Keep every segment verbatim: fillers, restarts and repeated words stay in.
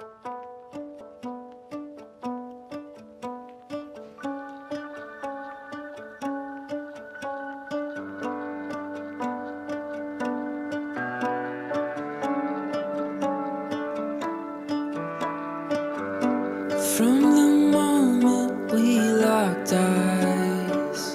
From the moment we locked eyes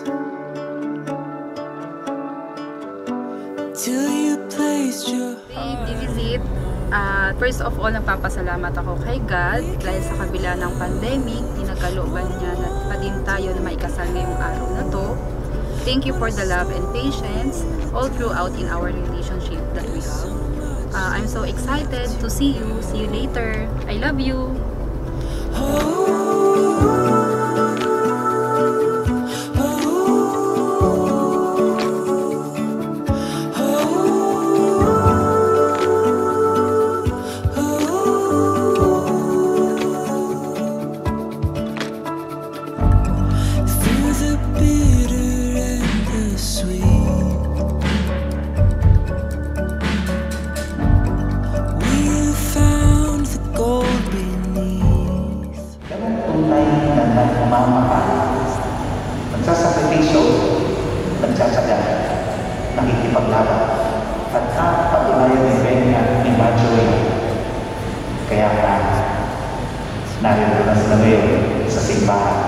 till you placed your i-visit. Uh, first of all, nagpapasalamat ako kay God dahil sa kabila ng pandemic, tinagkalooban niya na pa din tayo na maikasal ngayong araw na to. Thank you for the love and patience all throughout in our relationship that we have. Uh, I'm so excited to see you. See you later. I love you. Nagsasakripisyo, nagsasaga, nakikipaglaban, at kapatunayan ni Benya ni Marjorie. Kaya ka, narito na sila ngayon sa simbahan.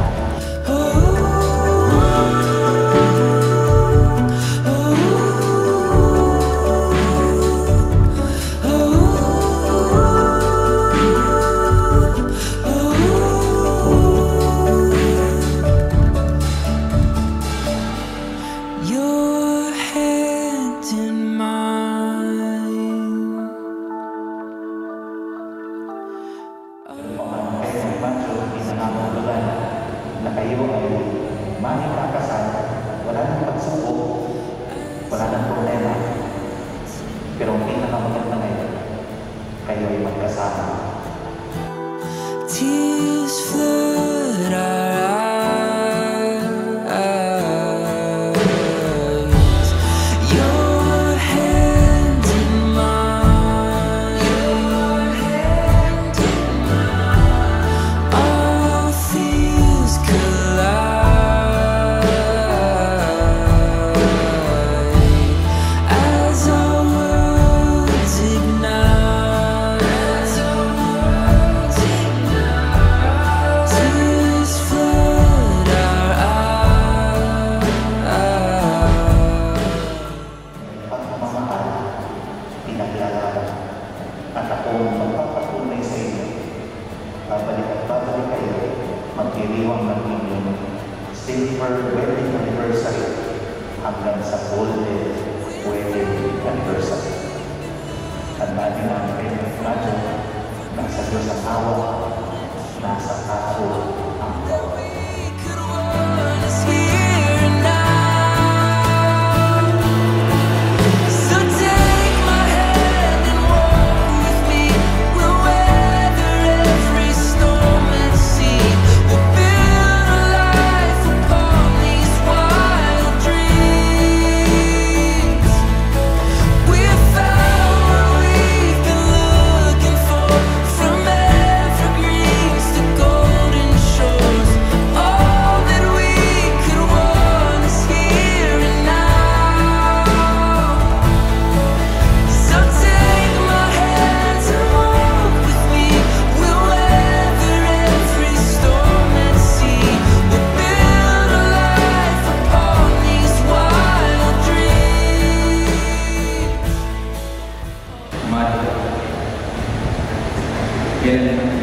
Na kayo ay makikakasal, wala nang pagsubok, wala nang problema. Pero ang pinakamaganda ngayon, kayo ay magkasama. Tears flood our eyes. Your hand in mine, your hand in mine. All fears collide as our worlds ignite. As our worlds ignite. Tears flood our eyes. Pagmamahal, pinaglalaban, at ako magpapatunay sa inyo. Babalik at babalik kayo, magdiriwang ng inyong silver wedding anniversary hanggang sa golden wedding anniversary. Tandaan niyo na ang Benya Flajo, nasa Diyos ang awa, nasa kaso ang gawa. Is here and now. So take my hand and walk with me. We'll weather every storm and sea. We'll build a life upon these wild dreams. We've found what we've been looking for, from evergreens to golden shores. All that we could want is here and now. So take my hand and walk with me. We'll weather every storm and sea. We'll build a life upon these wild dreams. Mari, kailan